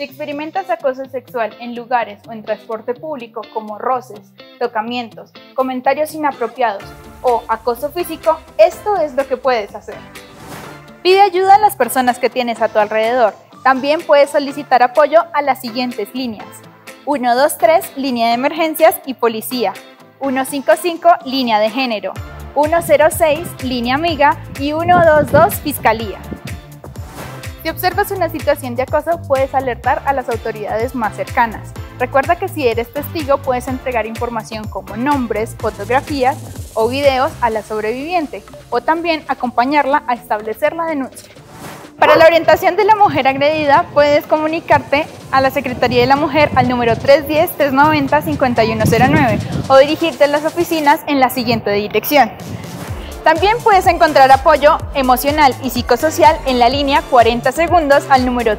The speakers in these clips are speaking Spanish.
Si experimentas acoso sexual en lugares o en transporte público como roces, tocamientos, comentarios inapropiados o acoso físico, esto es lo que puedes hacer. Pide ayuda a las personas que tienes a tu alrededor. También puedes solicitar apoyo a las siguientes líneas: 123, línea de emergencias y policía; 155, línea de género; 106, línea amiga; y 122, fiscalía. Si observas una situación de acoso, puedes alertar a las autoridades más cercanas. Recuerda que si eres testigo, puedes entregar información como nombres, fotografías o videos a la sobreviviente, o también acompañarla a establecer la denuncia. Para la orientación de la mujer agredida, puedes comunicarte a la Secretaría de la Mujer al número 310-390-5109 o dirigirte a las oficinas en la siguiente dirección. También puedes encontrar apoyo emocional y psicosocial en la línea 40 segundos al número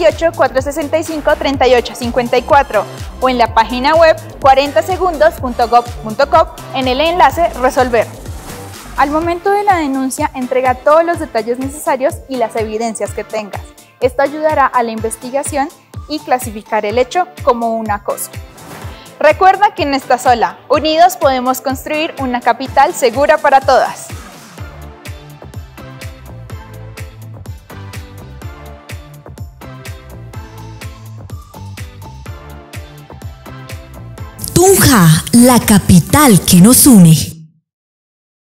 318-465-3854 o en la página web 40segundos.gov.co en el enlace Resolver. Al momento de la denuncia, entrega todos los detalles necesarios y las evidencias que tengas. Esto ayudará a la investigación y clasificar el hecho como un acoso. Recuerda que no estás sola. Unidos podemos construir una capital segura para todas. Tunja, la capital que nos une.